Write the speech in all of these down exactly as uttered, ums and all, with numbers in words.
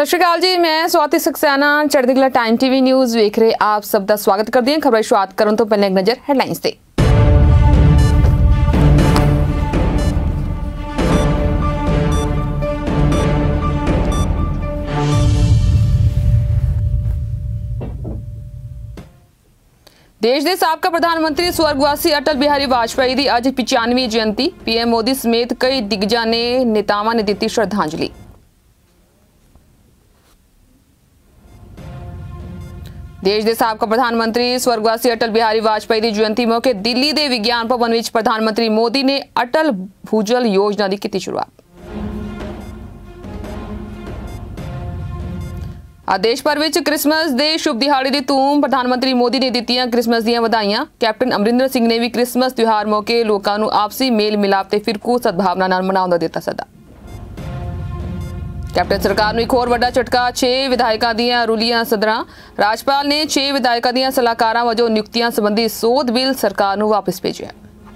ਸਤਿ ਸ਼੍ਰੀ ਅਕਾਲ ਜੀ, मैं स्वाति सक्सेना चढ़ती कला टाइम टीवी न्यूज़ वेख रहे आप सब का स्वागत करते हैं। खबर शुरुआत करने तो पहले एक नज़र हेडलाइंस ते। देश के साबका प्रधानमंत्री स्वर्गवासी अटल बिहारी वाजपेयी की अज पचानवी जयंती। पीएम मोदी समेत कई दिग्गजां ने नेतावां ने दी श्रद्धांजलि। देश के साबका प्रधानमंत्री स्वर्गवासी अटल बिहारी वाजपेयी की जयंती मौके दिल्ली के विज्ञान भवन में प्रधानमंत्री मोदी ने अटल भूजल योजना की की शुरुआत। आज देश भर में क्रिसमस के शुभ दिहाड़े की धूम। प्रधानमंत्री मोदी ने दित्तियां क्रिसमस दी वधाइयां। कैप्टन अमरिंदर सिंह ने भी क्रिसमस त्योहार मौके लोगों को आपसी मेल मिलाप ते फिरकू सद्भावना नाल मनाउण दा दित्ता सदा। कैप्टन सरकार नूं एक होर वड्डा झटका। छे विधायकों दीआं रुलियां सदरां। राज्यपाल ने छे विधायकों दीआं सलाहकारां वजों नियुक्तियां संबंधी सोध बिल सरकार नूं वापस भेजिआ।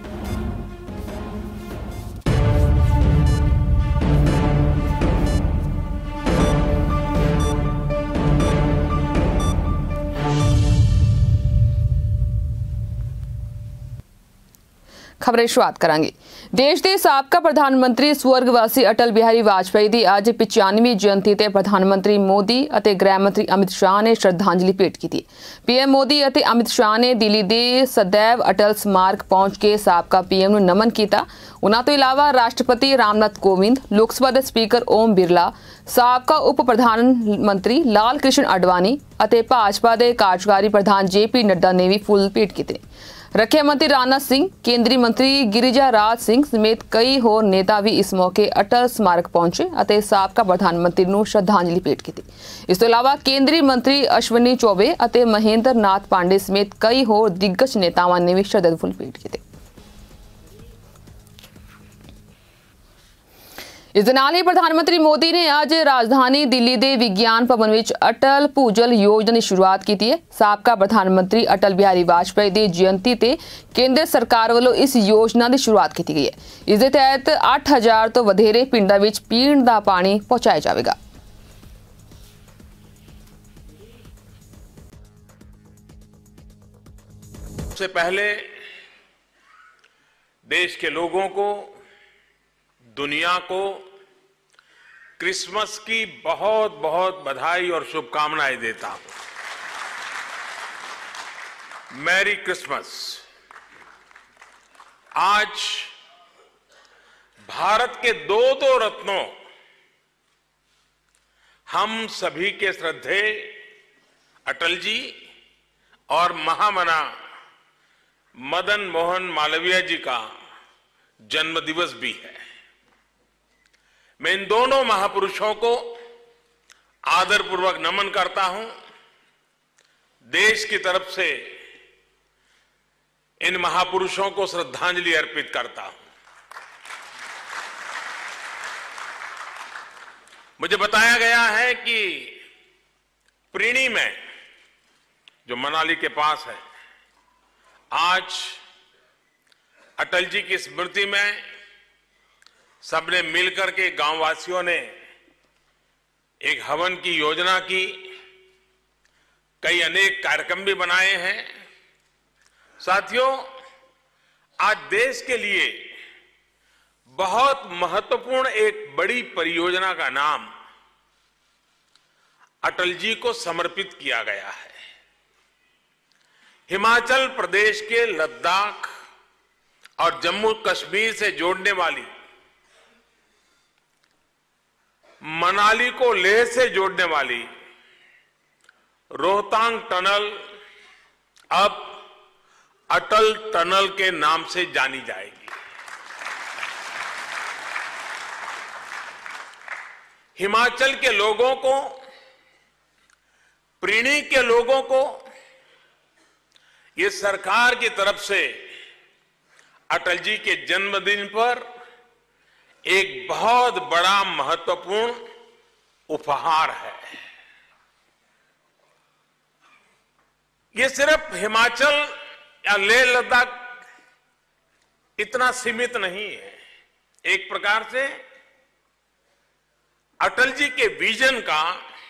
खबरें शुरुआत करांगे। देश के साबका प्रधानमंत्री स्वर्गवासी अटल बिहारी वाजपेयी की अज पचानवी जयंती ते प्रधानमंत्री मोदी और गृह मंत्री अमित शाह ने श्रद्धांजलि भेंट की। पीएम मोदी और अमित शाह ने दिल्ली के सदैव अटल स्मारक पहुंच के साबका पीएम नूं नमन किया। उन्हां तो इलावा राष्ट्रपति रामनाथ कोविंद, लोक सभा के स्पीकर ओम बिरला, साबका उप प्रधानमंत्री लाल कृष्ण अडवाणी और भाजपा के कार्यकारी प्रधान जे पी नड्डा ने भी फुल भेंट किए। रक्षा मंत्री राजनाथ सिंह, केंद्रीय मंत्री गिरिजा राज सिंह समेत कई होर नेता भी इस मौके अटल स्मारक पहुंचे और साबका प्रधानमंत्री नूं श्रद्धांजलि भेंट की। इस तो इलावा केंद्रीय मंत्री अश्विनी चौबे और महेंद्र नाथ पांडे समेत कई होर दिग्गज नेतावां ने भी श्रद्धांजलि भेंट की। इस दे नाल ही प्रधानमंत्री मोदी ने आज राजधानी दिल्ली के विज्ञान भवन में अटल भूजल योजना की शुरुआत की है। साबका प्रधानमंत्री अटल बिहारी वाजपेयी की जयंती ते केंद्र सरकार वालों इस योजना की शुरुआत की गई है। इस दे तहत अठ हजार तो वधेरे पिंडां विच पीण दा पानी पहुंचाया जाएगा। सबसे पहले देश के लोगों को, दुनिया को क्रिसमस की बहुत बहुत बधाई और शुभकामनाएं देता हूं। Merry Christmas. आज भारत के दो दो रत्नों, हम सभी के श्रद्धेय अटल जी और महामना मदन मोहन मालवीय जी का जन्मदिवस भी है। मैं इन दोनों महापुरुषों को आदरपूर्वक नमन करता हूं। देश की तरफ से इन महापुरुषों को श्रद्धांजलि अर्पित करता हूं। मुझे बताया गया है कि प्रीणी में, जो मनाली के पास है, आज अटल जी की स्मृति में सबने मिलकर के, गांववासियों ने एक हवन की योजना की। कई अनेक कार्यक्रम भी बनाए हैं। साथियों, आज देश के लिए बहुत महत्वपूर्ण एक बड़ी परियोजना का नाम अटल जी को समर्पित किया गया है। हिमाचल प्रदेश के लद्दाख और जम्मू कश्मीर से जोड़ने वाली, मनाली को लेह से जोड़ने वाली रोहतांग टनल अब अटल टनल के नाम से जानी जाएगी। हिमाचल के लोगों को, प्रीणी के लोगों को ये सरकार की तरफ से अटल जी के जन्मदिन पर एक बहुत बड़ा महत्वपूर्ण उपहार है। ये सिर्फ हिमाचल या लेह लद्दाख इतना सीमित नहीं है। एक प्रकार से अटल जी के विजन का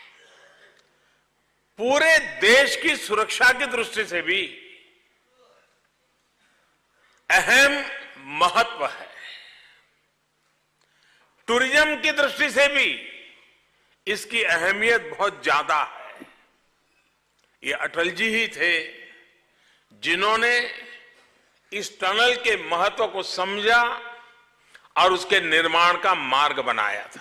पूरे देश की सुरक्षा की दृष्टि से भी अहम महत्व है। टूरिज्म की दृष्टि से भी इसकी अहमियत बहुत ज्यादा है। ये अटल जी ही थे जिन्होंने इस टनल के महत्व को समझा और उसके निर्माण का मार्ग बनाया था।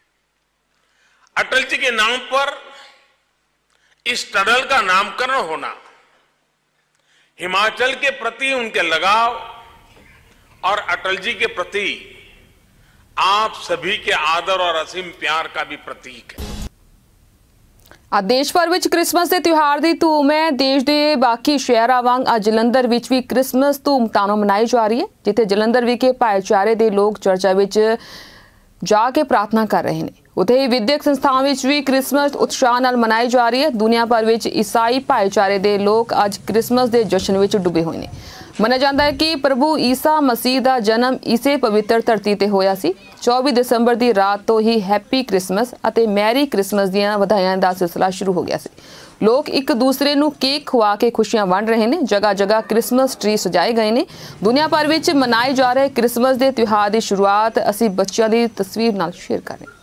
अटल जी के नाम पर इस टनल का नामकरण होना हिमाचल के प्रति उनके लगाव और अटल जी के प्रति आप सभी के आदर और असीम प्यार का भी प्रतीक है। ਅੱਜ ਦੇਸ਼ ਭਰ ਵਿੱਚ ਕ੍ਰਿਸਮਸ ਦੇ ਤਿਉਹਾਰ ਦੀ ਧੂਮ ਹੈ। ਦੇਸ਼ ਦੇ ਬਾਕੀ ਸ਼ਹਿਰਾਂ ਵਾਂਗ ਅੱਜ ਜਲੰਧਰ ਵਿੱਚ ਵੀ ਕ੍ਰਿਸਮਸ ਧੂਮਧਾਮ ਨਾਲ ਮਨਾਈ ਜਾ ਰਹੀ ਹੈ, ਜਿੱਥੇ ਜਲੰਧਰ ਵਿਖੇ ਭਾਈਚਾਰੇ ਦੇ ਲੋਕ ਚਰਚਾ ਵਿੱਚ ਜਾ ਕੇ ਪ੍ਰਾਰਥਨਾ ਕਰ ਰਹੇ ਨੇ। ਉੱਥੇ ਹੀ ਵਿਦਿਅਕ ਸੰਸਥਾਵਾਂ ਵਿੱਚ ਵੀ ਕ੍ਰਿਸਮਸ ਉਤਸ਼ਾਹ ਨਾਲ ਮਨਾਈ ਜਾ ਰਹੀ ਹੈ। ਦੁਨੀਆ ਭਰ ਵਿੱਚ ਈਸਾਈ ਭਾਈਚਾਰੇ ਦੇ ਲੋਕ ਅੱਜ ਕ੍ਰਿਸਮਸ ਦੇ ਜਸ਼ਨ ਵਿੱਚ ਡੁੱਬੇ ਹੋਏ ਨੇ। ਮੰਨਿਆ ਜਾਂਦਾ ਹੈ ਕਿ ਪ੍ਰਭੂ ਈਸਾ ਮਸੀਹ ਦਾ ਜਨਮ ਇਸੇ ਪਵਿੱਤਰ ਧਰਤੀ ਤੇ ਹੋਇਆ ਸੀ। ਚੌਵੀ ਦਸੰਬਰ ਦੀ ਰਾਤ ਤੋਂ ਹੀ ਹੈਪੀ ਕ੍ਰਿਸਮਸ ਅਤੇ ਮੈਰੀ ਕ੍ਰਿਸਮਸ ਦੀਆਂ ਵਧਾਈਆਂ ਦਾ ਸਿਲਸਿਲਾ ਸ਼ੁਰੂ ਹੋ ਗਿਆ ਸੀ। ਲੋਕ ਇੱਕ ਦੂਸਰੇ ਨੂੰ ਕੇਕ ਖਵਾ ਕੇ ਖੁਸ਼ੀਆਂ ਵੰਡ ਰਹੇ ਨੇ। ਜਗ੍ਹਾ ਜਗ੍ਹਾ ਕ੍ਰਿਸਮਸ ਟਰੀ ਸਜਾਏ ਗਏ ਨੇ। ਦੁਨੀਆ ਭਰ ਵਿੱਚ ਮਨਾਏ ਜਾ ਰਹੇ ਕ੍ਰਿਸਮਸ ਦੇ ਤਿਉਹਾਰ ਦੀ ਸ਼ੁਰੂਆਤ ਅਸੀਂ ਬੱਚਿਆਂ ਦੀ ਤਸਵੀਰ ਨਾਲ ਸ਼ੇਅਰ ਕਰ ਰਹੇ ਹਾਂ।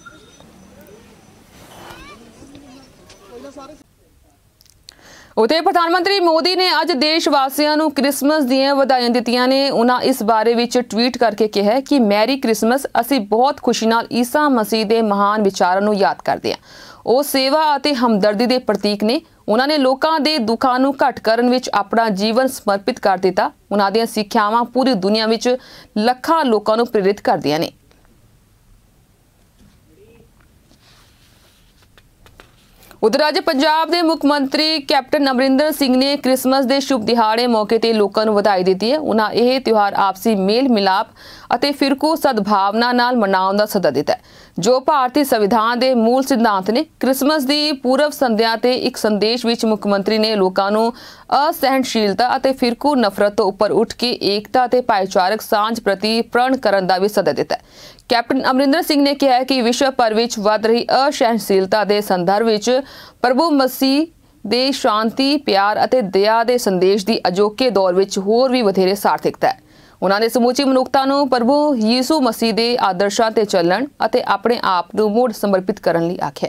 ਉੱਥੇ ਪ੍ਰਧਾਨ ਮੰਤਰੀ ਮੋਦੀ ਨੇ ਅੱਜ ਦੇਸ਼ ਵਾਸੀਆਂ ਨੂੰ ਕ੍ਰਿਸਮਸ ਦੀਆਂ ਵਧਾਈਆਂ ਦਿੱਤੀਆਂ ਨੇ। ਉਹਨਾਂ ਇਸ ਬਾਰੇ ਵਿੱਚ ਟਵੀਟ ਕਰਕੇ ਕਿਹਾ ਕਿ ਮੈਰੀ ਕ੍ਰਿਸਮਸ, ਅਸੀਂ ਬਹੁਤ ਖੁਸ਼ੀ ਨਾਲ ਈਸਾ ਮਸੀਹ ਦੇ ਮਹਾਨ ਵਿਚਾਰਾਂ ਨੂੰ ਯਾਦ ਕਰਦੇ ਹਾਂ। ਉਹ ਸੇਵਾ ਅਤੇ ਹਮਦਰਦੀ ਦੇ ਪ੍ਰਤੀਕ ਨੇ। ਉਹਨਾਂ ਨੇ ਲੋਕਾਂ ਦੇ ਦੁੱਖਾਂ ਨੂੰ ਘੱਟ ਕਰਨ ਵਿੱਚ ਆਪਣਾ ਜੀਵਨ ਸਮਰਪਿਤ ਕਰ ਦਿੱਤਾ। ਉਹਨਾਂ ਦੀਆਂ ਸਿੱਖਿਆਵਾਂ ਪੂਰੀ ਦੁਨੀਆ ਵਿੱਚ ਲੱਖਾਂ ਲੋਕਾਂ ਨੂੰ ਪ੍ਰੇਰਿਤ ਕਰਦੀਆਂ ਨੇ। उधर अज पंजाब के मुख्य मंत्री कैप्टन अमरिंदर सिंह ने क्रिसमस के शुभ दिहाड़े मौके ते लोगों को बधाई दी है। उन्होंने यह त्यौहार आपसी मेल मिलाप और फिरकू सद्भावना नाल मनाउण दा सदा दिता है, जो भारतीय संविधान के मूल सिद्धांत ने। क्रिसमस की पूर्व संध्या ते एक संदेश विच मुख्यमंत्री ने लोगों को असहनशीलता और फिरकू नफरत तो उपर उठ के एकता और भाईचारक सांझ प्रति प्रण करने का भी सदा दिता है। कैप्टन अमरिंदर सिंह ने कहा कि विश्व भर में वध रही असहनशीलता के संदर्भ में प्रभु मसीह दे शांति, प्यार और दया के संदेश की अजोके दौर में होर भी वधेरे सार्थकता है। उन्होंने समूची मनुखता को प्रभु यीशु मसीह के आदर्शों ते चलण और अपने आप को मुड़ समर्पित करने लई आख्या।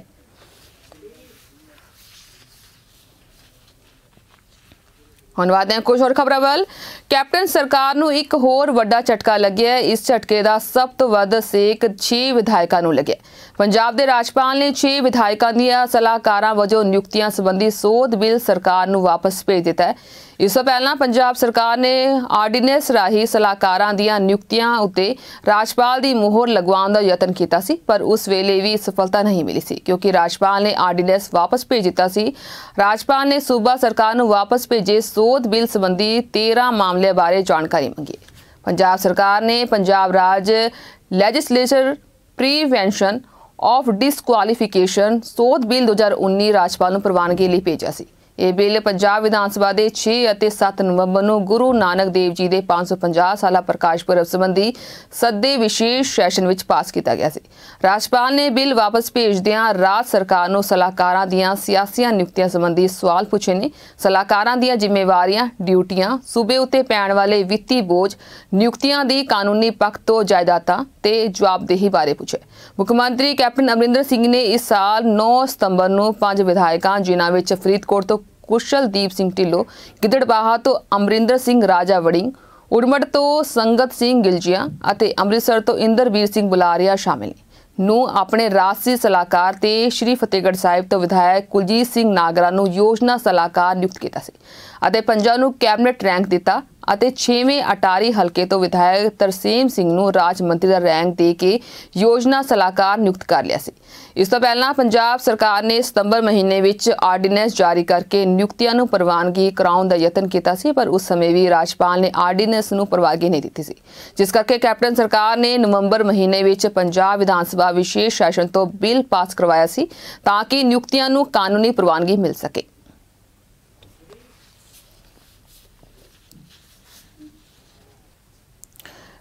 हुण बात है कुछ और खबरां वल। कैप्टन सरकार नूं एक होर वड्डा झटका लग्या। इस झटके का सब तो वध सेक छे विधायकों नूं लग्या। पंजाब के राज्यपाल ने छे विधायकों दीआं सलाहकारां वजों नियुक्तियां संबंधी सोध बिल सरकार नूं वापस भेज दिता है। इस तो पहला पंजाब सरकार ने आर्डीनेंस राही सलाहकारां दीआं नियुक्तियां उत्ते राज्यपाल की मोहर लगवाउण दा यतन कीता सी, पर उस वेले भी सफलता नहीं मिली सी, क्योंकि राज्यपाल ने आर्डीनेंस वापस भेज दिता सी। राज्यपाल ने सूबा सरकार नूं वापस भेजे सोध बिल संबंधी तेरह मामले बारे जानकारी मंगी। पंजाब सरकार ने पंजाब राज लैजिस्लेचर प्रीवेंशन ऑफ डिसक्वालीफिकेशन सोध बिल दो हज़ार उन्नीस राज्यपाल नूं प्रवानगी लई भेजिया सी। यह बिल पंजाब विधानसभा के छे और सत्त नवंबर को गुरु नानक देव जी के पांच सौ पचास साल प्रकाश पुरब संबंधी सदे विशेष सैशन में पास किया गया सी। राज्यपाल ने बिल वापस भेजदियां राज सरकार को सलाहकारां दीआं सियासी नियुक्तियां संबंधी सवाल पूछे ने। सलाहकारां दीआं जिम्मेवारियां, ड्यूटियां, सूबे उत्ते पैण वाले वित्ती बोझ, नियुक्तियां दी कानूनी पक्ष तो जायदादां ते जवाबदेही बारे पूछे। मुख्यमंत्री कैप्टन अमरिंदर सिंह ने इस साल नौ सितंबर को पांच विधायकों जिन्हां विच फरीदकोट तो कुशलदीप सिंह ढिल्लों, गिदड़बाहा तो अमरिंदर सिंह राजा वड़िंग, उड़मड़ तो संगत सिंह गिलजिया और अमृतसर तो इंदरबीर सिंह बुलारिया शामिल नूं अपने राजसी सलाहकार ते श्री फतेहगढ़ साहिब तो विधायक कुलजीत सिंह नागरा नूं योजना सलाहकार नियुक्त किया सी अते पंजां नूं कैबिनेट रैंक दिता ਅਤੇ छेवें अटारी हल्के तो विधायक तरसेम सिंह नूं राज मंत्री का रैंक दे के योजना सलाहकार नियुक्त कर लिया सी। इस तो पहला पंजाब सरकार ने सितंबर महीने विच आर्डीनेंस जारी करके नियुक्तियां नूं प्रवानगी कराउण दा यतन कीता सी, पर उस समय भी राज्यपाल ने आर्डीनेंस नूं प्रवानगी नहीं दी सी, जिस करके कैप्टन सरकार ने नवंबर महीने विच पंजाब विधानसभा विशेष सैशन तो बिल पास करवाया सी ताकि नियुक्तियां नूं कानूनी प्रवानगी मिल सके।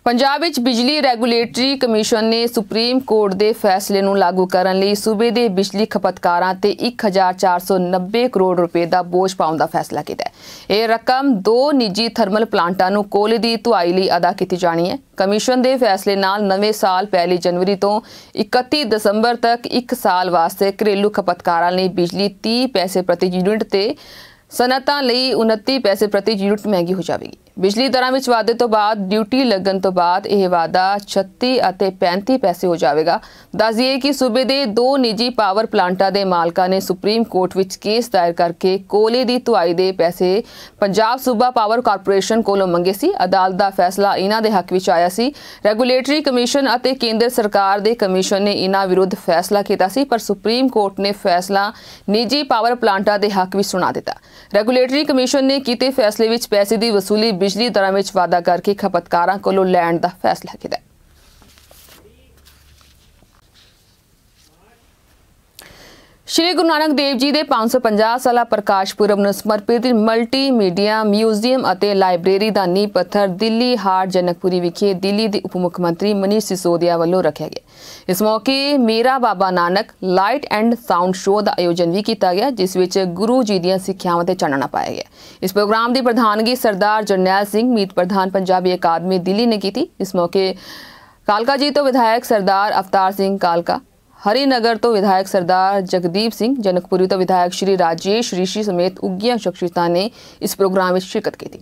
पंजाब विच बिजली रैगूलेटरी कमीशन ने सुप्रीम कोर्ट के फैसले नूं लागू करन लई सूबे दे बिजली खपतकारां ते एक हज़ार चार सौ नब्बे करोड़ रुपए का बोझ पाउण दा फैसला कीता है। यह रकम दो निजी थर्मल प्लांटां नूं कोले दी धुआई लई अदा की जानी है। कमीशन के फैसले नाल नवें साल पहली जनवरी तो इकत्ती दसंबर तक एक साल वास्ते घरेलू खपतकारां लई बिजली तीह पैसे प्रति यूनिट ते सनअतां लई उनती पैसे प्रति यूनिट महंगी हो जाएगी। बिजली दरां विच वाधे तो बाद ड्यूटी लगन तो बाद यह वाधा छत्ती अते पैंती पैसे हो जाएगा। दस दिए कि सूबे दे दो निजी पावर प्लांटां दे मालकां ने सुप्रीम कोर्ट विच केस दायर करके कोले दी धुआई दे पैसे पंजाब सूबा पावर कारपोरेशन कोलों मंगे सी। अदालत दा फैसला इन्हां दे हक विच आया सी। रैगूलेटरी कमीशन अते केंद्र सरकार दे कमीशन ने इन्हां विरुद्ध फैसला कीता सी, पर सुप्रीम कोर्ट ने फैसला निजी पावर प्लांटां दे हक विच सुना दिता। रैगूलेटरी कमीशन ने कीते फैसले विच पैसे दी वसूली बिजली दरां विच वाधा करके खपतकारां कोलों लैण दा फैसला कीता। श्री गुरु नानक देव जी के पांच सौ पचास साल प्रकाश पुरब नूं समर्पित मल्टी मीडिया म्यूजियम अते लाइब्रेरी का नींह पत्थर दिल्ली हाट जनकपुरी विखे दिल्ली के उप मुख्यमंत्री मनीष सिसोदिया वालों रखा गया। इस मौके मेरा Baba Nanak light and sound show का आयोजन भी किया गया, जिस विच गुरु जी दी सिक्ख्यावां ते चानना पाया गया। इस प्रोग्राम की प्रधानगी सरदार जरनैल सिंह मीत प्रधान पंजाबी अकादमी दिल्ली ने की। इस मौके कालका जी तो विधायक सरदार अवतार सिंह कालका, हरिनगर तो विधायक सरदार जगदीप सिंह, जनकपुरी तो विधायक श्री राजेश ऋषि समेत उग्गियां शख्सियतां ने इस प्रोग्राम में शिरकत की थी।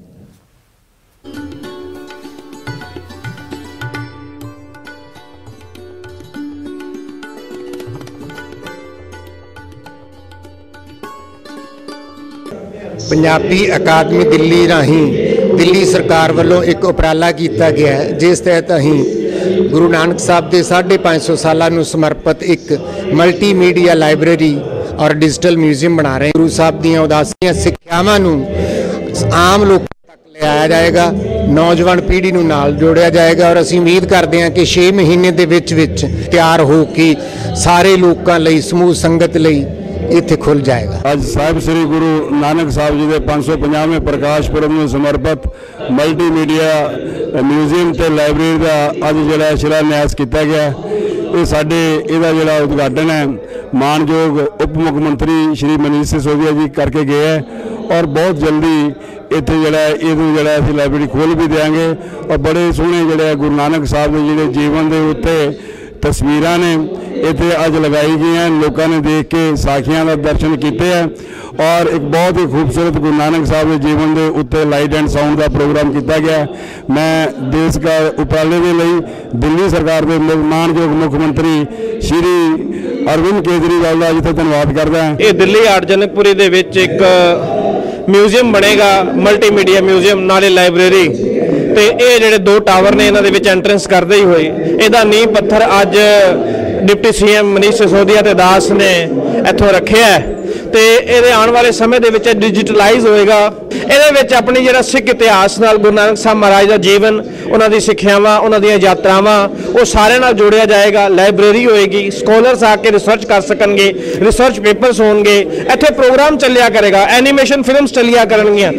पंजाबी अकादमी दिल्ली राही दिल्ली सरकार वालों एक उपराला किया गया है, जिस तहत अहीं गुरु नानक साहब के साढ़े पाँच सौ साल समर्पित एक मल्टी मीडिया लाइब्रेरी और डिजिटल म्यूजियम बना रहे हैं। गुरु साहब दीयां उदासियां सिक्ख्यावां नूं आम लोगों तक ले आया जाएगा, नौजवान पीढ़ी नूं नाल जोड़िया जाएगा और असीं उम्मीद करते हैं कि छे महीने के विच विच तैयार हो के सारे लोगों लई समूह संगत लई इत्थे खुल जाएगा। आज साहिब श्री गुरु नानक साहब जी के पाँच सौ पचासवें प्रकाश पुरब में समर्पित मल्टी मीडिया म्यूजियम ते लाइब्रेरी का अज जो शिलान्यास किया गया। ये साडे इहदा जिहड़ा उद्घाटन है मानयोग उप मुख्यमंत्री श्री मनीष सिसोदिया जी करके गए हैं और बहुत जल्दी इत्थे जिहड़ा इहनूं जिहड़ा असीं लाइब्रेरी खोल भी देंगे और बड़े सोहणे जिहड़े गुरु नानक साहब के जिहड़े जीवन के उत्ते तस्वीरां ने इत्थे अज लगाई गई हैं। लोगों ने देख के साखियां का दर्शन किए हैं और एक बहुत ही खूबसूरत गुरु नानक साहब के जीवन के उत्ते लाइट एंड साउंड का प्रोग्राम किया गया। मैं देश का उपराले के लिए दिल्ली सरकार के मानयोग मुख्यमंत्री श्री अरविंद केजरीवाल का जिथे धन्यवाद करता है। ये दिल्ली हाट जनकपुरी दे विच एक म्यूजियम बनेगा, मल्टी मीडिया म्यूजियम नाले लाइब्रेरी ते ये जिहड़े दो टावर ने इन्हां दे विच एंट्रेंस करदे ही होए इहदा नींह पत्थर अज deputy C M Manish Sisodia ते दास ने इत्थों रखे है ते इहदे आने वाले समय दे विच डिजिटलाइज होएगा। इहदे विच अपनी जिहड़ा सिख इतिहास नाल गुरु नानक साहब महाराज का जीवन, उन्हां दी सिक्ख्यावां, उन्हां दी यात्रावां वो सारे नाल जोड़िया जाएगा। लाइब्रेरी होएगी, स्कॉलर्स आके रिसर्च कर सकणगे, रिसर्च पेपर्स होणगे, इत्थे प्रोग्राम चलिया करेगा, एनीमेशन फिल्म्स चलिया करनगियां।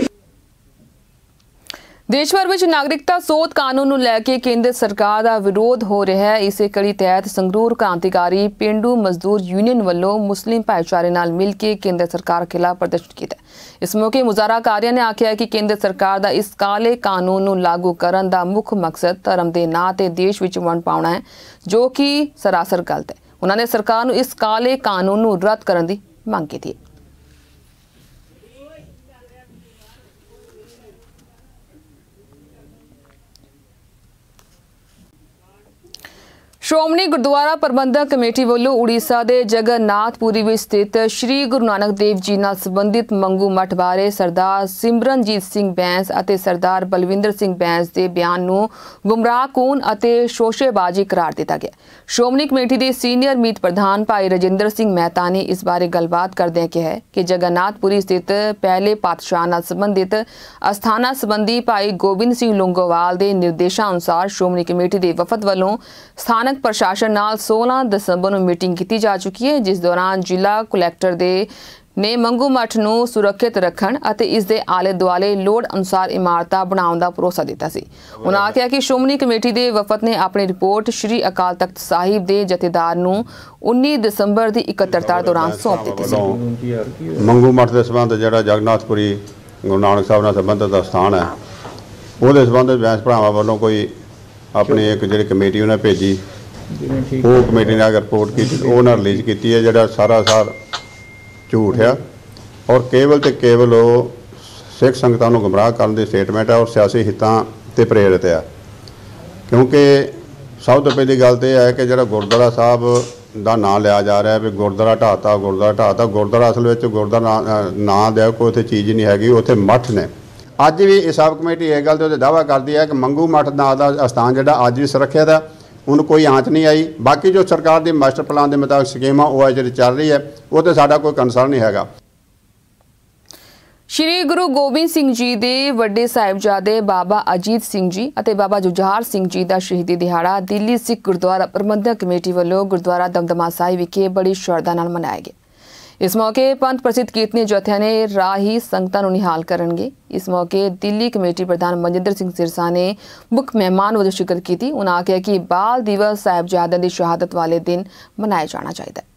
देश भर में नागरिकता सोध कानून नूं लैके केंद्र सरकार का विरोध हो रहा है। इसे कड़ी तहत संगरूर क्रांतिकारी पेंडू मजदूर यूनियन वालों मुस्लिम भाईचारे नाल मिल के केंद्र सरकार खिलाफ प्रदर्शन किया। इस मौके मुजाहराकारियों ने आख्या कि केंद्र सरकार का इस काले कानून नूं लागू करन दा मुख मकसद धर्म के नां ते देश विच वंड पाउणा है, जो कि सरासर गलत है। उन्होंने सरकार नूं इस काले कानून नूं रद्द करन दी मंग की थी। श्रोमणी गुरुद्वारा प्रबंधक कमेटी वालों उड़ीसा के जगन्नाथपुरी में स्थित श्री गुरु नानक देव जी नाल संबंधित मंगू मठ बारे सरदार सिमरनजीत सिंह बैंस और सरदार बलविंदर सिंह बैंस के बयान नूं गुमराहकुन और शोशेबाजी करार दिता गया। श्रोमणी कमेटी के सीनियर मीत प्रधान भाई राजिंदर सिंह मेहता ने इस बारे गलबात करदे कहा कि जगन्नाथपुरी स्थित पहले पातशाह नाल संबंधित अस्थाना संबंधी भाई गोबिंद सिंह लोंगोवाल के निर्देशानुसार श्रोमणी कमेटी के वफद वालों स्थानक प्रशासन नाल सोलह दसंबर को मीटिंग की जा चुकी है, जिस दौरान जिला कलैक्टर दे ਨੇ ਮੰਗੂ ਮੱਠ ਨੂੰ ਸੁਰੱਖਿਅਤ ਰੱਖਣ ਅਤੇ ਇਸ ਦੇ ਆਲੇ ਦੁਆਲੇ ਲੋੜ ਅਨੁਸਾਰ ਇਮਾਰਤਾਂ ਬਣਾਉਣ ਦਾ ਭਰੋਸਾ ਦਿੱਤਾ ਸੀ। ਉਨ੍ਹਾਂ ਆਖਿਆ ਕਿ ਸ਼੍ਰੋਮਣੀ ਕਮੇਟੀ ਦੇ ਵਫਦ ਨੇ ਆਪਣੀ ਰਿਪੋਰਟ ਸ਼੍ਰੀ ਅਕਾਲ ਤਖਤ ਸਾਹਿਬ ਦੇ ਜਥੇਦਾਰ ਨੂੰ ਉੱਨੀ ਦਸੰਬਰ ਦੀ ਇਕੱਤਰਤਾ ਦੌਰਾਨ ਸੌਂਪ ਦਿੱਤੀ ਸੀ। ਮੰਗੂ ਮੱਠ ਦੇ ਸੰਬੰਧ ਜਿਹੜਾ ਜਗन्नाथपुरी ਗੁਰੂ ਨਾਨਕ ਸਾਹਿਬ ਨਾਲ ਸੰਬੰਧਿਤ ਦਾ ਸਥਾਨ ਹੈ, ਉਹਦੇ ਸੰਬੰਧ ਵਿੱਚ ਬੈਂਸ ਭਰਾਵਾਂ ਵੱਲੋਂ ਕੋਈ ਆਪਣੀ ਇੱਕ ਜਿਹੜੀ ਕਮੇਟੀ ਉਹਨੇ ਭੇਜੀ, ਉਹ ਕਮੇਟੀ ਨੇ ਅਗਰ ਰਿਪੋਰਟ ਕੀਤੀ ਉਹਨਾਂ ਰਿਲੀਜ਼ ਕੀਤੀ ਹੈ, ਜਿਹੜਾ ਸਾਰਾ ਸਾਰ ਝੂਠ ਆ ਔਰ ਕੇਵਲ ਤੇ ਕੇਵਲ ਉਹ ਸਿੱਖ ਸੰਗਤਾਂ ਨੂੰ ਗੁੰਮਰਾਹ ਕਰਨ ਦੀ ਸਟੇਟਮੈਂਟ ਹੈ ਔਰ ਸਿਆਸੀ ਹਿੱਤਾਂ ਤੇ ਪ੍ਰੇਰਿਤ ਆ। ਕਿਉਂਕਿ ਸਭ ਤੋਂ ਪਹਿਲੀ ਗੱਲ ਤਾਂ ਇਹ ਹੈ ਕਿ ਜਿਹੜਾ ਗੁਰਦੁਆਰਾ ਸਾਹਿਬ ਦਾ ਨਾਂ ਲਿਆ ਜਾ ਰਿਹਾ ਵੀ ਗੁਰਦੁਆਰਾ ਢਾਤਾ ਗੁਰਦੁਆਰਾ ਢਾਤਾ ਗੁਰਦੁਆਰਾ ਅਸਲ ਵਿੱਚ ਗੁਰਦੁਆਰਾ ਨਾਂ ਦਾ ਕੋਈ ਉੱਥੇ ਚੀਜ਼ ਨਹੀਂ ਹੈਗੀ, ਉੱਥੇ ਮੱਠ ਨੇ। ਅੱਜ ਵੀ ਇਹ ਸਬ ਕਮੇਟੀ ਇਹ ਗੱਲ 'ਤੇ ਉਹਦੇ ਦਾਅਵਾ ਕਰਦੀ ਹੈ ਕਿ ਮੰਗੂ ਮੱਠ ਨਾਂ ਦਾ ਅਸਥਾਨ ਜਿਹੜਾ ਅੱਜ ਵੀ ਸੁਰੱਖਿਅਤ ਹੈ, ਉਹਨੂੰ ਕੋਈ ਆਂਚ ਨਹੀਂ ਆਈ। ਬਾਕੀ ਜੋ ਸਰਕਾਰ ਦੀ ਮਾਸਟਰ ਪਲਾਨ ਦੇ ਮੁਤਾਬਕ ਸਕੀਮ ਆ ਉਹ ਜਿਹੜੀ ਚੱਲ ਰਹੀ ਹੈ ਉਹ ਤੇ ਸਾਡਾ ਕੋਈ ਕੰਸਰਨ ਨਹੀਂ ਹੈਗਾ। ਸ਼੍ਰੀ ਗੁਰੂ ਗੋਬਿੰਦ ਸਿੰਘ ਜੀ ਦੇ ਵੱਡੇ ਸਾਹਿਬਜ਼ਾਦੇ ਬਾਬਾ ਅਜੀਤ ਸਿੰਘ ਜੀ ਅਤੇ ਬਾਬਾ ਜੁਝਾਰ ਸਿੰਘ ਜੀ ਦਾ ਸ਼ਹੀਦੀ ਦਿਹਾੜਾ ਦਿੱਲੀ ਸਿੱਖ ਗੁਰਦੁਆਰਾ ਪ੍ਰਬੰਧਕ ਕਮੇਟੀ ਵੱਲੋਂ ਗੁਰਦੁਆਰਾ ਦਮਦਮਾ ਸਾਹਿਬ ਵਿਖੇ ਬੜੀ ਸ਼ਰਧਾ ਨਾਲ ਮਨਾਇਆ ਗਿਆ। ਇਸ ਮੌਕੇ ਪੰਥ ਪ੍ਰਸਿੱਧ ਕੀਰਤਨੀ ਜਥਿਆਂ ਨੇ ਰਾਹੀ ਸੰਗਤਾਂ ਨੂੰ ਨਿਹਾਲ ਕਰਨਗੇ। ਇਸ ਮੌਕੇ ਦਿੱਲੀ ਕਮੇਟੀ ਪ੍ਰਧਾਨ ਮਨਜਿੰਦਰ ਸਿੰਘ ਸਿਰਸਾ ਨੇ ਮੁੱਖ ਮਹਿਮਾਨ ਵਜੋਂ ਸ਼ਿਰਕਤ ਕੀਤੀ। ਉਨ੍ਹਾਂ ਆਖਿਆ ਕਿ ਬਾਲ ਦਿਵਸ ਸਾਹਿਬਜ਼ਾਦਿਆਂ ਦੀ ਸ਼ਹਾਦਤ ਵਾਲੇ ਦਿਨ ਮਨਾਇਆ ਜਾਣਾ ਚਾਹੀਦਾ ਹੈ।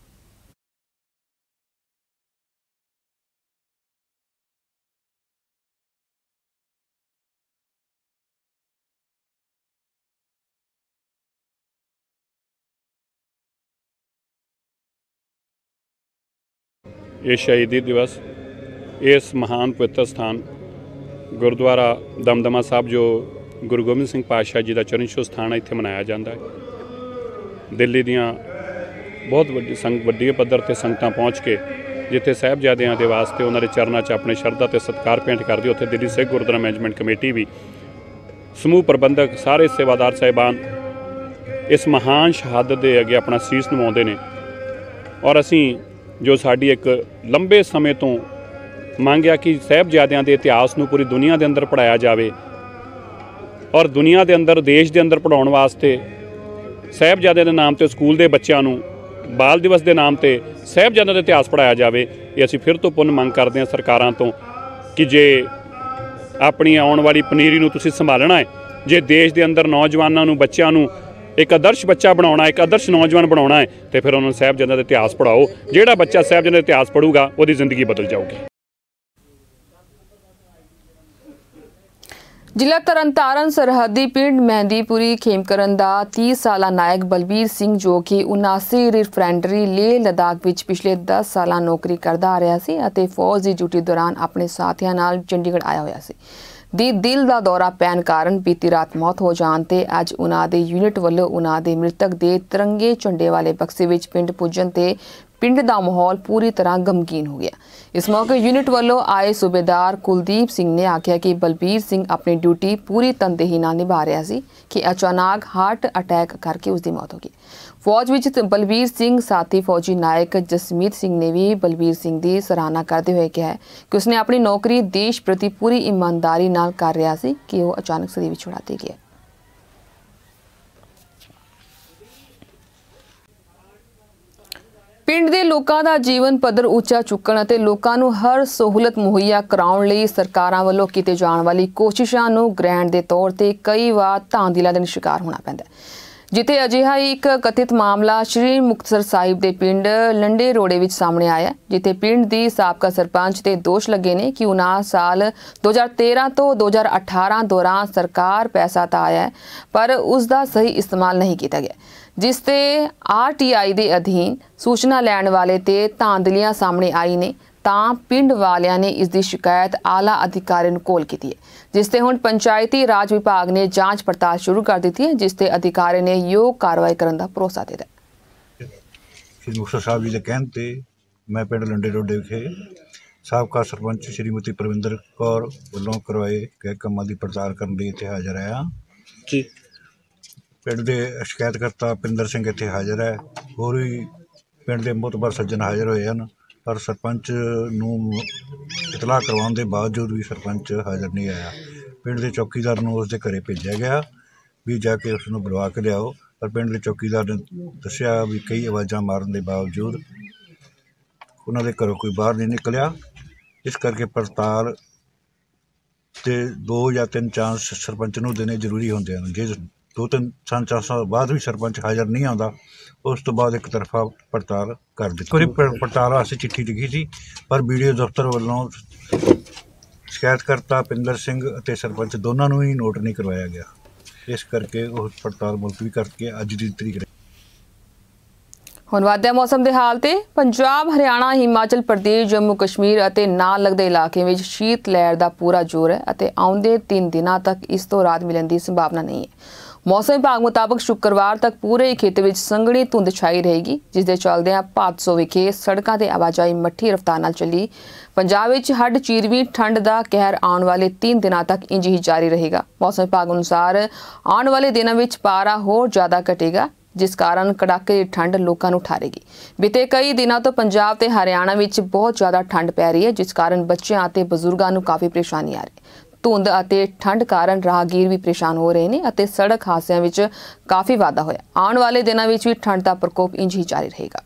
ਇਹ ਸ਼ਹੀਦੀ ਦਿਵਸ ਇਸ ਮਹਾਨ ਪਵਿੱਤਰ ਸਥਾਨ ਗੁਰਦੁਆਰਾ ਦਮਦਮਾ ਸਾਹਿਬ ਜੋ ਗੁਰੂ ਗੋਬਿੰਦ ਸਿੰਘ ਪਾਤਸ਼ਾਹ ਜੀ ਦਾ ਚਰਨਛੋਹ ਸਥਾਨ ਹੈ, ਇੱਥੇ ਮਨਾਇਆ ਜਾਂਦਾ ਹੈ। ਦਿੱਲੀ ਦੀਆਂ ਬਹੁਤ ਵੱਡੀ ਸੰਗ ਵੱਡੀ ਪੱਧਰ 'ਤੇ ਸੰਗਤਾਂ ਪਹੁੰਚ ਕੇ ਜਿੱਥੇ ਸਾਹਿਬਜ਼ਾਦਿਆਂ ਦੇ ਵਾਸਤੇ ਉਹਨਾਂ ਦੇ ਚਰਨਾਂ 'ਚ ਆਪਣੇ ਸ਼ਰਧਾ ਤੇ ਸਤਿਕਾਰ ਭੇਂਟ ਕਰਦੀ, ਉੱਥੇ ਦਿੱਲੀ ਸਿੱਖ ਗੁਰਦੁਆਰਾ ਮੈਨੇਜਮੈਂਟ ਕਮੇਟੀ ਵੀ ਸਮੂਹ ਪ੍ਰਬੰਧਕ ਸਾਰੇ ਸੇਵਾਦਾਰ ਸਾਹਿਬਾਨ ਇਸ ਮਹਾਨ ਸ਼ਹਾਦਤ ਦੇ ਅੱਗੇ ਆਪਣਾ ਸੀਸ ਨਿਵਾਉਂਦੇ ਨੇ। ਔਰ ਅਸੀਂ ਜੋ ਸਾਡੀ ਇੱਕ ਲੰਬੇ ਸਮੇਂ ਤੋਂ ਮੰਗ ਆ ਕਿ ਸਾਹਿਬਜ਼ਾਦਿਆਂ ਦੇ ਇਤਿਹਾਸ ਨੂੰ ਪੂਰੀ ਦੁਨੀਆ ਦੇ ਅੰਦਰ ਪੜ੍ਹਾਇਆ ਜਾਵੇ ਔਰ ਦੁਨੀਆ ਦੇ ਅੰਦਰ ਦੇਸ਼ ਦੇ ਅੰਦਰ ਪੜ੍ਹਾਉਣ ਵਾਸਤੇ ਸਾਹਿਬਜ਼ਾਦਿਆਂ ਦੇ ਨਾਮ 'ਤੇ ਸਕੂਲ ਦੇ ਬੱਚਿਆਂ ਨੂੰ ਬਾਲ ਦਿਵਸ ਦੇ ਨਾਮ 'ਤੇ ਸਾਹਿਬਜ਼ਾਦਿਆਂ ਦਾ ਇਤਿਹਾਸ ਪੜ੍ਹਾਇਆ ਜਾਵੇ। ਇਹ ਅਸੀਂ ਫਿਰ ਤੋਂ ਪੁੰਨ ਮੰਗ ਕਰਦੇ ਹਾਂ ਸਰਕਾਰਾਂ ਤੋਂ ਕਿ ਜੇ ਆਪਣੀ ਆਉਣ ਵਾਲੀ ਪਨੀਰੀ ਨੂੰ ਤੁਸੀਂ ਸੰਭਾਲਣਾ ਹੈ, ਜੇ ਦੇਸ਼ ਦੇ ਅੰਦਰ ਨੌਜਵਾਨਾਂ ਨੂੰ ਬੱਚਿਆਂ ਨੂੰ ਇੱਕ ਆਦਰਸ਼ ਬੱਚਾ ਬਣਾਉਣਾ, ਇੱਕ ਆਦਰਸ਼ ਨੌਜਵਾਨ ਬਣਾਉਣਾ ਹੈ, ਤੇ ਫਿਰ ਉਹਨਾਂ ਨੂੰ ਸਾਹਿਬਜ਼ਾਦਿਆਂ ਦਾ ਇਤਿਹਾਸ ਪੜ੍ਹਾਓ। ਜਿਹੜਾ ਬੱਚਾ ਸਾਹਿਬਜ਼ਾਦਿਆਂ ਦਾ ਇਤਿਹਾਸ ਪੜ੍ਹੂਗਾ ਉਹਦੀ ਜ਼ਿੰਦਗੀ ਬਦਲ ਜਾਊਗੀ। ਜ਼ਿਲ੍ਹਾ ਤਰਨਤਾਰਨ ਸਰਹੱਦੀ ਪਿੰਡ ਮਹਿੰਦੀਪੁਰੀ ਖੇਮਕਰਨ ਦਾ ਤੀਹ ਸਾਲਾ ਨਾਇਕ ਬਲਬੀਰ ਸਿੰਘ ਜੋ ਕਿ ਉਨਾਸੀ ਰਿਫਰੈਂਡਰੀ ਲੇਹ ਲਦਾਖ ਵਿੱਚ ਪਿਛਲੇ ਦਸ ਸਾਲਾਂ ਨੌਕਰੀ ਕਰਦਾ ਆ ਰਿਹਾ ਸੀ ਅਤੇ ਫੌਜ ਦੀ ਡਿਊਟੀ ਦੌਰਾਨ ਆਪਣੇ ਸਾਥੀਆਂ ਨਾਲ ਚੰਡੀਗੜ੍ਹ ਆਇਆ ਹੋਇਆ ਸੀ ਦੀ ਦਿਲ ਦਾ ਦੌਰਾ ਪੈਣ ਕਾਰਨ ਬੀਤੀ ਰਾਤ ਮੌਤ ਹੋ ਜਾਣ ਤੇ ਅੱਜ ਉਨ੍ਹਾਂ ਦੇ ਯੂਨਿਟ ਵੱਲੋਂ ਉਨ੍ਹਾਂ ਦੇ ਮ੍ਰਿਤਕ ਦੇ ਤਿਰੰਗੇ ਝੰਡੇ ਵਾਲੇ ਬਕਸੇ ਵਿੱਚ ਪਿੰਡ ਪੁੱਜਣ ਤੇ ਪਿੰਡ ਦਾ ਮਾਹੌਲ ਪੂਰੀ ਤਰ੍ਹਾਂ ਗਮਗੀਨ ਹੋ ਗਿਆ। ਇਸ ਮੌਕੇ ਯੂਨਿਟ ਵੱਲੋਂ ਆਏ ਸੂਬੇਦਾਰ ਕੁਲਦੀਪ ਸਿੰਘ ਨੇ ਆਖਿਆ ਕਿ ਬਲਬੀਰ ਸਿੰਘ ਆਪਣੀ ਡਿਊਟੀ ਪੂਰੀ ਤਨਦੇਹੀ ਨਾਲ ਨਿਭਾ ਰਿਹਾ ਸੀ ਕਿ ਅਚਾਨਕ ਹਾਰਟ ਅਟੈਕ ਕਰਕੇ ਉਸ ਦੀ ਮੌਤ ਹੋ ਗਈ। ਫੌਜ ਵਿੱਚ ਬਲਬੀਰ ਸਿੰਘ ਸਾਥੀ ਫੌਜੀ ਨਾਇਕ ਜਸਮੀਤ ਸਿੰਘ ਨੇ ਵੀ ਬਲਬੀਰ ਸਿੰਘ ਦੀ ਸਰਾਹਨਾ ਕਰਦੇ ਹੋਏ ਕਿਹਾ ਕਿ ਉਸਨੇ ਆਪਣੀ ਨੌਕਰੀ ਦੇਸ਼ ਪ੍ਰਤੀ ਪੂਰੀ ਇਮਾਨਦਾਰੀ ਨਾਲ ਕਰ ਰਿਹਾ ਸੀ ਕਿ ਉਹ ਅਚਾਨਕ ਸਦੀ ਵਿੱਚ ਛੁਡਾ ਦਿੱਤੀ ਗਈ। ਪਿੰਡ ਦੇ ਲੋਕਾਂ ਦਾ ਜੀਵਨ ਪੱਧਰ ਉੱਚਾ ਚੁੱਕਣ ਅਤੇ ਲੋਕਾਂ ਨੂੰ ਹਰ ਸਹੂਲਤ ਮੁਹੱਈਆ ਕਰਾਉਣ ਲਈ ਸਰਕਾਰਾਂ ਵੱਲੋਂ ਕੀਤੇ ਜਾਣ ਵਾਲੀ ਕੋਸ਼ਿਸ਼ਾਂ ਨੂੰ ਗ੍ਰਹਿਣ ਦੇ ਤੌਰ ਤੇ ਕਈ ਵਾਰ ਧਾਂਦਲੀ ਦਾ ਸ਼ਿਕਾਰ ਹੋਣਾ ਪੈਂਦਾ ਹੈ। ਜਿੱਥੇ ਅਜਿਹਾ ਇੱਕ ਕਥਿਤ ਮਾਮਲਾ ਸ਼੍ਰੀ ਮੁਕਤਸਰ ਸਾਹਿਬ ਦੇ ਪਿੰਡ ਲੰਡੇ ਰੋੜੇ ਵਿੱਚ ਸਾਹਮਣੇ ਆਇਆ, ਜਿੱਥੇ ਪਿੰਡ ਦੀ ਸਾਬਕਾ ਸਰਪੰਚ ਤੇ ਦੋਸ਼ ਲੱਗੇ ਨੇ ਕਿ ਉਹਨਾਂ ਸਾਲ ਦੋ ਹਜ਼ਾਰ ਤੇਰਾਂ ਤੋਂ ਦੋ ਹਜ਼ਾਰ ਅਠਾਰਾਂ ਦੌਰਾਨ ਸਰਕਾਰ ਪੈਸਾ ਤਾਂ ਆਇਆ ਪਰ ਉਸ ਦਾ ਸਹੀ ਇਸਤੇਮਾਲ ਨਹੀਂ ਕੀਤਾ ਗਿਆ, ਜਿਸ ਤੇ ਆਰ ਟੀ ਆਈ ਦੇ ਅਧੀਨ ਸੂਚਨਾ ਲੈਣ ਵਾਲੇ ਤੇ ਧਾਂਦਲੀਆਂ ਸਾਹਮਣੇ ਆਈ ਨੇ ਤਾਂ ਪਿੰਡ ਵਾਲਿਆਂ ਨੇ ਇਸ ਦੀ ਸ਼ਿਕਾਇਤ ਆਲਾ ਅਧਿਕਾਰੀ ਨੂੰ ਕੋਲ ਕੀਤੀ ਹੈ, ਜਿਸ ਤੇ ਹੁਣ ਪੰਚਾਇਤੀ ਰਾਜ ਵਿਭਾਗ ਨੇ ਜਾਂਚ ਪੜਤਾਲ ਸ਼ੁਰੂ ਕਰ ਦਿੱਤੀ ਹੈ, ਜਿਸ ਤੇ ਅਧਿਕਾਰੀ ਨੇ ਯੋਗ ਕਾਰਵਾਈ ਕਰਨ ਦਾ ਭਰੋਸਾ ਦਿੱਤਾ ਹੈ। श्री मुक्तसर साहब जी के कहने ते मैं पिंड लंडे रोडे विखे साबका सरपंच श्रीमती परविंदर कौर ਵੱਲੋਂ करवाए गए ਕੰਮਾਂ ਦੀ ਪੜਤਾਲ ਕਰਨ ਲਈ ਇੱਥੇ ਹਾਜ਼ਰ ਆਇਆ ਜੀ। ਪਿੰਡ ਦੇ ਸ਼ਿਕਾਇਤਕਰਤਾ ਪਿੰਦਰ ਸਿੰਘ ਇੱਥੇ ਹਾਜ਼ਰ ਹੈ, ਹੋਰ ਵੀ ਪਿੰਡ ਦੇ ਮੁਤਬਰ ਸੱਜਣ ਹਾਜ਼ਰ ਹੋਏ ਹਨ, ਪਰ ਸਰਪੰਚ ਨੂੰ ਇਤਲਾਹ ਕਰਵਾਉਣ ਦੇ ਬਾਵਜੂਦ ਵੀ ਸਰਪੰਚ ਹਾਜ਼ਰ ਨਹੀਂ ਆਇਆ। ਪਿੰਡ ਦੇ ਚੌਕੀਦਾਰ ਨੂੰ ਉਸ ਦੇ ਘਰੇ ਭੇਜਿਆ ਗਿਆ ਵੀ ਜਾ ਕੇ ਉਸ ਨੂੰ ਬੁਲਵਾ ਕੇ ਲਿਆਓ, ਪਰ ਪਿੰਡ ਦੇ ਚੌਕੀਦਾਰ ਨੇ ਦੱਸਿਆ ਵੀ ਕਈ ਆਵਾਜ਼ਾਂ ਮਾਰਨ ਦੇ ਬਾਵਜੂਦ ਉਹਨਾਂ ਦੇ ਘਰੋਂ ਕੋਈ ਬਾਹਰ ਨਹੀਂ ਨਿਕਲਿਆ। ਇਸ ਕਰਕੇ ਪੜਤਾਲ ਤੇ ਦੋ ਜਾਂ ਤਿੰਨ ਚਾਂਸ ਸਰਪੰਚ ਨੂੰ ਦੇਣੇ ਜ਼ਰੂਰੀ ਹੁੰਦੇ ਹਨ। ਜੇ ਦੋ ਤਿੰਨ ਚਾਂਸਾਂ ਬਾਅਦ ਵੀ ਸਰਪੰਚ ਹਾਜ਼ਰ ਨਹੀਂ ਆਉਂਦਾ, ਉਸ ਤੋਂ ਬਾਅਦ ਇੱਕ ਤਰਫਾ ਪੜਤਾਲ ਕਰ ਦਿੱਤੀ। ਕੋਈ ਪੜਤਾਲ ਵਾਸਤੇ ਚਿੱਠੀ ਲਿਖੀ ਸੀ, ਪਰ ਬੀ ਡੀ ਓ ਦਫ਼ਤਰ ਵੱਲੋਂ ਸ਼ਿਕਾਇਤਕਰਤਾ ਪਿੰਦਰ ਸਿੰਘ ਅਤੇ ਸਰਪੰਚ ਦੋਨਾਂ ਨੂੰ ਹੀ ਨੋਟ ਨਹੀਂ ਕਰਵਾਇਆ ਗਿਆ। ਇਸ ਕਰਕੇ ਉਹ ਪੜਤਾਲ ਮੁਲਤਵੀ ਕਰਕੇ ਅੱਜ ਦੀ ਤਰੀਕ ਹੁਣ ਵਾਧੇ ਮੌਸਮ ਦੇ ਹਾਲ ਤੇ ਪੰਜਾਬ, ਹਰਿਆਣਾ, ਹਿਮਾਚਲ ਪ੍ਰਦੇਸ਼, ਜੰਮੂ ਕਸ਼ਮੀਰ ਅਤੇ ਨਾਲ ਲੱਗਦੇ ਇਲਾਕੇ ਵਿੱਚ ਸ਼ੀਤ ਲਹਿਰ ਦਾ ਪੂਰਾ ਜ਼ੋਰ ਹੈ ਅਤੇ ਆਉਂਦੇ ਤਿੰਨ ਦਿਨਾਂ ਤੱਕ ਇਸ ਤੋਂ ਰਾਹਤ ਮਿਲਣ ਦੀ ਸੰਭਾਵਨਾ ਨਹੀਂ ਹੈ। ਮੌਸਮ ਵਿਭਾਗ ਮੁਤਾਬਕ ਸ਼ੁੱਕਰਵਾਰ ਤੱਕ ਪੂਰੇ ਖੇਤਰ ਵਿੱਚ ਸੰਘਣੀ ਧੁੰਦ ਛਾਈ ਰਹੇਗੀ, ਜਿਸ ਦੇ ਚੱਲਦਿਆਂ ਭਾਦਸੋਂ ਵਿਖੇ ਸੜਕਾਂ ਤੇ ਆਵਾਜਾਈ ਮੱਠੀ ਰਫ਼ਤਾਰ ਨਾਲ ਚੱਲੀ। ਪੰਜਾਬ ਵਿੱਚ ਹੱਡ ਚੀਰਵੀਂ ਠੰਡ ਦਾ ਕਹਿਰ ਆਉਣ ਵਾਲੇ ਤਿੰਨ ਦਿਨਾਂ ਤੱਕ ਇੰਝ ਹੀ ਜਾਰੀ ਰਹੇਗਾ। ਮੌਸਮ ਵਿਭਾਗ ਅਨੁਸਾਰ ਆਉਣ ਵਾਲੇ ਦਿਨਾਂ ਵਿੱਚ ਪਾਰਾ ਹੋਰ ਜ਼ਿਆਦਾ ਘਟੇਗਾ, ਜਿਸ ਕਾਰਨ ਕੜਾਕੇ ਦੀ ਠੰਡ ਲੋਕਾਂ ਨੂੰ ਠਾਰੇਗੀ। ਬੀਤੇ ਕਈ ਦਿਨਾਂ ਤੋਂ ਪੰਜਾਬ ਤੇ ਹਰਿਆਣਾ ਵਿੱਚ ਬਹੁਤ ਜ਼ਿਆਦਾ ਠੰਡ ਪੈ ਰਹੀ ਹੈ, ਜਿਸ ਕਾਰਨ ਬੱਚਿਆਂ ਅਤੇ ਬਜ਼ੁਰਗਾਂ ਨੂੰ ਕਾਫੀ ਪਰੇਸ਼ਾਨੀ ਆ ਰਹੀ ਹੈ। ਧੁੰਦ ਅਤੇ ਠੰਡ ਕਾਰਨ ਰਾਹਗੀਰ ਵੀ ਪਰੇਸ਼ਾਨ ਹੋ ਰਹੇ ਨੇ ਅਤੇ ਸੜਕ ਹਾਦਸਿਆਂ ਵਿੱਚ ਕਾਫੀ ਵਾਧਾ ਹੋਇਆ। ਆਉਣ ਵਾਲੇ ਦਿਨਾਂ ਵਿੱਚ ਵੀ ਠੰਡ ਦਾ ਪ੍ਰਕੋਪ ਇੰਝ ਹੀ ਜਾਰੀ ਰਹੇਗਾ।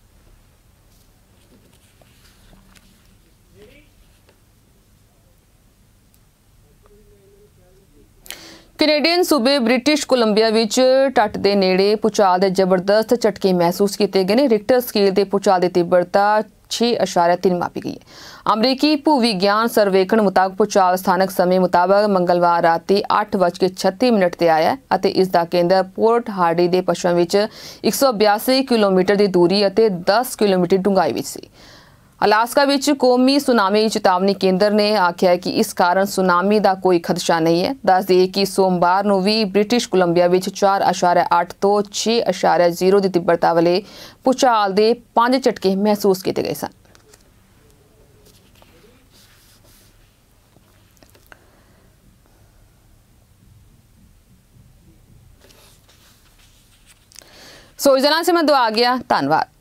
ਕੈਨੇਡੀਅਨ ਸੂਬੇ ਬ੍ਰਿਟਿਸ਼ ਕੋਲੰਬੀਆ ਵਿੱਚ ਤੱਟ ਦੇ ਨੇੜੇ ਭੂਚਾਲ ਦੇ ਜ਼ਬਰਦਸਤ ਝਟਕੇ ਮਹਿਸੂਸ ਕੀਤੇ ਗਏ ਨੇ। ਰਿਕਟਰ ਸਕੇਲ ਦੇ ਭੂਚਾਲ ਦੀ ਤੀਬਰਤਾ ਛੇ ਅਸ਼ਾਰਿਆ ਤਿੰਨ ਮਾਪੀ ਗਈ ਹੈ। ਅਮਰੀਕੀ ਭੂ ਵਿਗਿਆਨ ਸਰਵੇਖਣ ਮੁਤਾਬਕ ਭੂਚਾਲ ਸਥਾਨਕ ਸਮੇਂ ਮੁਤਾਬਕ ਮੰਗਲਵਾਰ ਰਾਤੀ ਅੱਠ ਵੱਜ ਕੇ ਛੱਤੀ ਮਿੰਟ ਤੇ ਆਇਆ ਅਤੇ ਇਸ ਦਾ ਕੇਂਦਰ ਪੋਰਟ ਹਾਰਡੀ ਦੇ ਪੱਛਮ ਵਿੱਚ ਇੱਕ ਸੌ ਬਿਆਸੀ ਕਿਲੋਮੀਟਰ ਦੀ ਦੂਰੀ ਅਤੇ ਦਸ ਕਿਲੋਮੀਟਰ ਡੂੰਘਾਈ ਵਿੱਚ ਸੀ। ਅਲਾਸਕਾ ਵਿੱਚ ਕੌਮੀ ਸੁਨਾਮੀ ਚੇਤਾਵਨੀ ਕੇਂਦਰ ਨੇ ਆਖਿਆ ਕਿ ਇਸ ਕਾਰਨ ਸੁਨਾਮੀ ਦਾ ਕੋਈ ਖਦਸ਼ਾ ਨਹੀਂ ਹੈ। ਦੱਸ ਦਈਏ ਕਿ ਸੋਮਵਾਰ ਨੂੰ ਵੀ ਬ੍ਰਿਟਿਸ਼ ਕੋਲੰਬੀਆ ਵਿੱਚ ਚਾਰ ਅਸ਼ਾਰਿਆ ਅੱਠ ਤੋਂ ਛੇ ਅਸ਼ਾਰਿਆ ਜ਼ੀਰੋ ਦੀ ਤੀਬਰਤਾ ਵਾਲੇ ਭੂਚਾਲ ਦੇ ਪੰਜ ਝਟਕੇ ਮਹਿਸੂਸ ਕੀਤੇ ਗਏ ਸਨ। ਸੋ ਇਸ ਦੇ ਨਾਲ ਸੇ ਮੈਂ ਦੁਆ ਗਿਆ। ਧੰਨਵਾਦ।